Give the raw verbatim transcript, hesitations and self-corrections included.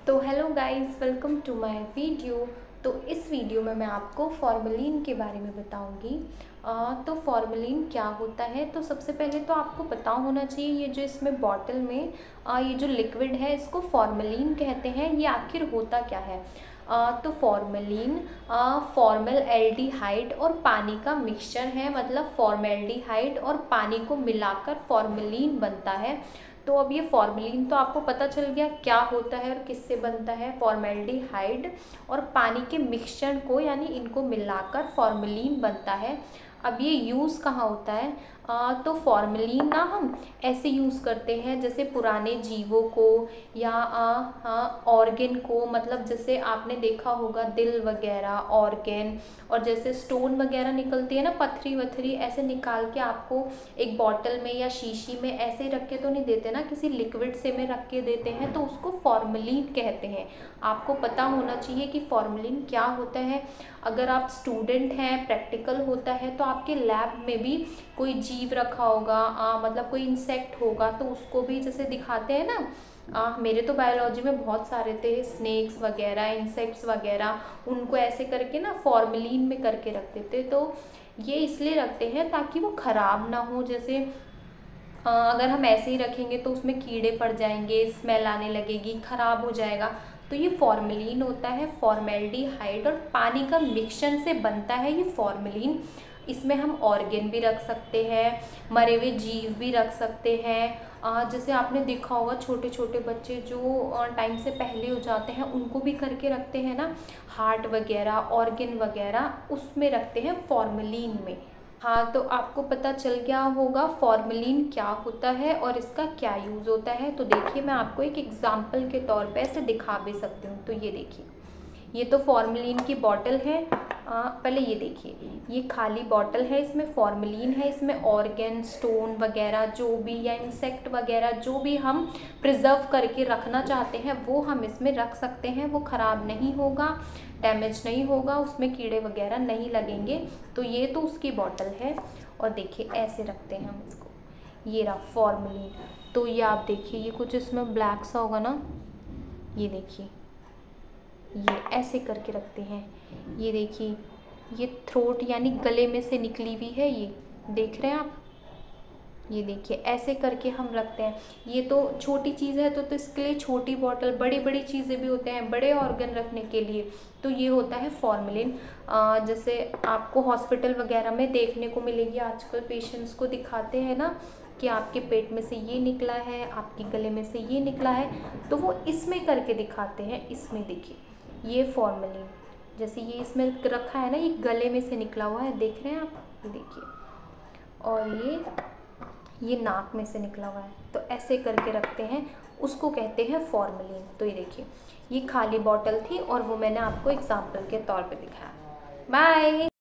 तो hello guys, welcome to my video. तो इस वीडियो में मैं आपको फॉर्मेलिन के बारे में बताऊंगी। अ, तो फॉर्मेलिन क्या होता है, तो सबसे पहले तो आपको पता होना चाहिए ये जो इसमें बॉटल में अ, ये जो लिक्विड है इसको फॉर्मेलिन कहते हैं। ये आखिर होता क्या है? अ, तो फॉर्मेलिन फॉर्मल एल्डिहाइड और पानी का मिक्सचर है, मतलब फॉर्मेल्डिहाइड और पानी को मिलाकर फॉर्मेलिन बनता है। तो अब ये फॉर्मेलिन तो आपको पता चल गया क्या होता है और किससे बनता है। फॉर्मेल्डिहाइड और पानी के मिक्सचर को यानी इनको मिलाकर फॉर्मेलिन बनता है। अब ये यूज़ कहाँ होता है? आ, तो फॉर्मेलिन ना हम ऐसे यूज़ करते हैं जैसे पुराने जीवों को या ऑर्गेन को, मतलब जैसे आपने देखा होगा दिल वगैरह ऑर्गेन, और जैसे स्टोन वगैरह निकलती है ना, पथरी वथरी ऐसे निकाल के आपको एक बॉटल में या शीशी में ऐसे रख के तो नहीं देते ना, किसी लिक्विड से में रख के देते हैं, तो उसको फॉर्मेलिन कहते हैं। आपको पता होना चाहिए कि फॉर्मेलिन क्या होता है। अगर आप स्टूडेंट हैं, प्रैक्टिकल होता है तो आपके लैब में भी कोई जीव रखा होगा, आ, मतलब कोई इंसेक्ट होगा, तो उसको भी जैसे दिखाते हैं ना। आ, मेरे तो बायोलॉजी में बहुत सारे थे, स्नेक्स वगैरह, इंसेक्ट्स वगैरह, उनको ऐसे करके ना फॉर्मेलिन में करके रखते थे। तो ये इसलिए रखते हैं ताकि वो ख़राब ना हो। जैसे अ, अगर हम ऐसे ही रखेंगे तो उसमें कीड़े पड़ जाएंगे, स्मेल आने लगेगी, ख़राब हो जाएगा। तो ये फॉर्मेलिन होता है, फॉर्मेल्डिहाइड और पानी का मिक्सचर से बनता है ये फॉर्मेलिन। इसमें हम ऑर्गेन भी रख सकते हैं, मरे हुए जीव भी रख सकते हैं। अ, जैसे आपने देखा होगा छोटे छोटे बच्चे जो टाइम से पहले हो जाते हैं उनको भी करके रखते हैं ना, हार्ट वगैरह, ऑर्गेन वगैरह उसमें रखते हैं फॉर्मेलिन में। हाँ, तो आपको पता चल गया होगा फॉर्मेलिन क्या होता है और इसका क्या यूज़ होता है। तो देखिए, मैं आपको एक एग्जांपल के तौर पे ऐसे दिखा भी सकती हूँ। तो ये देखिए, ये तो फॉर्मेलिन की बॉटल है। आ, पहले ये देखिए, ये खाली बॉटल है, इसमें फॉर्मेलिन है, इसमें ऑर्गेन, स्टोन वगैरह जो भी या इंसेक्ट वगैरह जो भी हम प्रिजर्व करके रखना चाहते हैं वो हम इसमें रख सकते हैं। वो ख़राब नहीं होगा, डैमेज नहीं होगा, उसमें कीड़े वगैरह नहीं लगेंगे। तो ये तो उसकी बॉटल है। और देखिए ऐसे रखते हैं हम इसको, ये रहा फॉर्मेलिन। तो ये आप देखिए, ये कुछ इसमें ब्लैक सा होगा ना, ये देखिए, ये ऐसे करके रखते हैं। ये देखिए, ये थ्रोट यानी गले में से निकली हुई है, ये देख रहे हैं आप। ये देखिए ऐसे करके हम रखते हैं। ये तो छोटी चीज़ है तो, तो इसके लिए छोटी बॉटल, बड़ी बड़ी चीज़ें भी होते हैं बड़े ऑर्गन रखने के लिए। तो ये होता है फॉर्मेलिन। जैसे आपको हॉस्पिटल वगैरह में देखने को मिलेगी, आजकल पेशेंट्स को दिखाते हैं ना कि आपके पेट में से ये निकला है, आपके गले में से ये निकला है, तो वो इसमें करके दिखाते हैं। इसमें देखिए ये फॉर्मेलिन, जैसे ये इसमें रखा है ना, ये गले में से निकला हुआ है, देख रहे हैं आप, ये देखिए। और ये ये नाक में से निकला हुआ है, तो ऐसे करके रखते हैं, उसको कहते हैं फॉर्मेलिन। तो ये देखिए, ये खाली बॉटल थी और वो मैंने आपको एग्जाम्पल के तौर पे दिखाया। बाय।